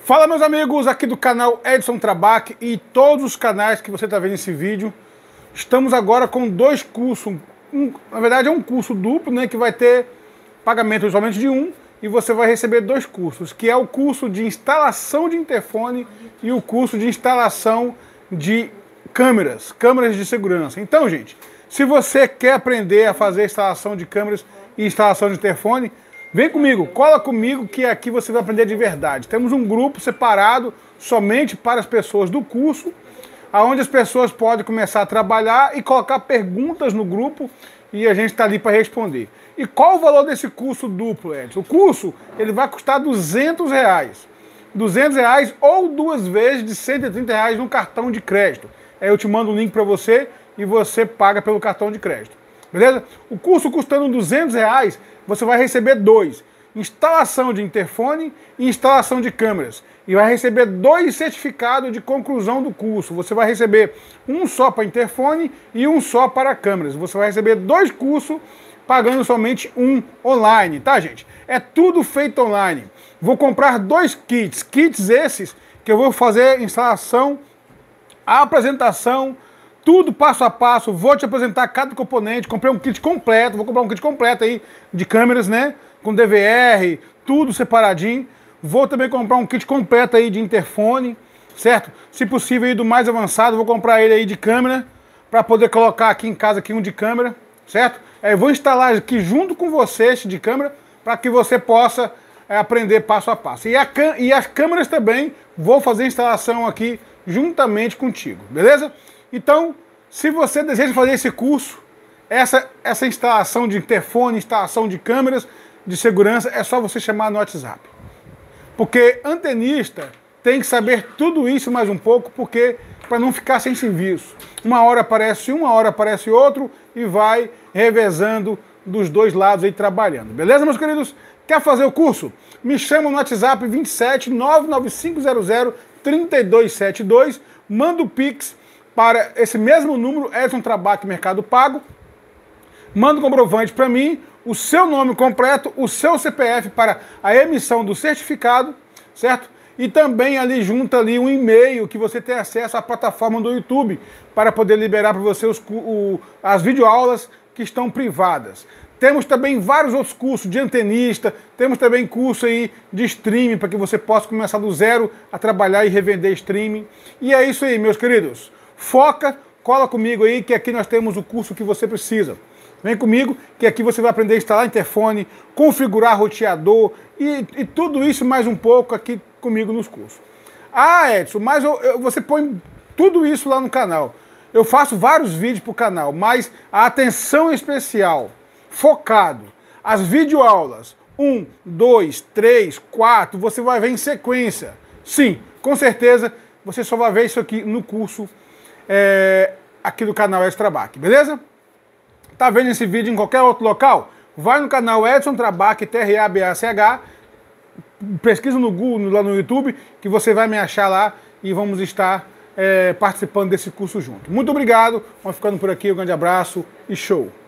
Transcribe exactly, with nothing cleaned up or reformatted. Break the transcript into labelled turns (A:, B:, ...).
A: Fala, meus amigos, aqui do canal Edson Trabac e todos os canais que você está vendo esse vídeo. Estamos agora com dois cursos, um, na verdade é um curso duplo, né, que vai ter pagamento somente de um e você vai receber dois cursos, que é o curso de instalação de interfone e o curso de instalação de câmeras, câmeras de segurança. Então, gente, se você quer aprender a fazer instalação de câmeras e instalação de interfone, vem comigo, cola comigo que aqui você vai aprender de verdade. Temos um grupo separado somente para as pessoas do curso, onde as pessoas podem começar a trabalhar e colocar perguntas no grupo e a gente está ali para responder. E qual o valor desse curso duplo, Edson? O curso ele vai custar duzentos reais. duzentos reais ou duas vezes de cento e trinta reais no cartão de crédito. Aí eu te mando o link para você e você paga pelo cartão de crédito. Beleza? O curso custando duzentos reais, você vai receber dois. Instalação de interfone e instalação de câmeras. E vai receber dois certificados de conclusão do curso. Você vai receber um só para interfone e um só para câmeras. Você vai receber dois cursos pagando somente um online, tá, gente? É tudo feito online. Vou comprar dois kits. Kits esses que eu vou fazer instalação, a apresentação, tudo passo a passo, vou te apresentar cada componente, comprei um kit completo, vou comprar um kit completo aí de câmeras, né, com D V R, tudo separadinho. Vou também comprar um kit completo aí de interfone, certo? Se possível aí do mais avançado, vou comprar ele aí de câmera, para poder colocar aqui em casa aqui um de câmera, certo? Aí eu vou instalar aqui junto com você esse de câmera, para que você possa é, aprender passo a passo. E, a, e as câmeras também, vou fazer a instalação aqui juntamente contigo, beleza? Então, se você deseja fazer esse curso, essa, essa instalação de interfone, instalação de câmeras de segurança, é só você chamar no WhatsApp. Porque antenista tem que saber tudo isso mais um pouco, porque para não ficar sem serviço. Uma hora aparece um, uma hora aparece outro e vai revezando dos dois lados aí trabalhando. Beleza, meus queridos? Quer fazer o curso? Me chama no WhatsApp vinte e sete, nove nove cinco zero zero, trinta e dois setenta e dois, manda o Pix para esse mesmo número, Edson Trabac Mercado Pago, manda um comprovante para mim, o seu nome completo, o seu C P F para a emissão do certificado, certo? E também ali junta ali um e-mail que você tem acesso à plataforma do YouTube para poder liberar para você os, o, as videoaulas que estão privadas. Temos também vários outros cursos de antenista, temos também curso aí de streaming para que você possa começar do zero a trabalhar e revender streaming. E é isso aí, meus queridos. Foca, cola comigo aí que aqui nós temos o curso que você precisa. Vem comigo que aqui você vai aprender a instalar interfone, configurar roteador e, e tudo isso mais um pouco aqui comigo nos cursos. Ah, Edson, mas eu, eu, você põe tudo isso lá no canal. Eu faço vários vídeos para o canal, mas a atenção especial, focado, as videoaulas, um, dois, três, quatro, você vai ver em sequência. Sim, com certeza, você só vai ver isso aqui no curso é, aqui do canal Edson Trabac, beleza? Tá vendo esse vídeo em qualquer outro local? Vai no canal Edson Trabac, T R A B A C H, pesquisa no Google, lá no YouTube, que você vai me achar lá e vamos estar é, participando desse curso junto. Muito obrigado, vamos ficando por aqui, um grande abraço e show!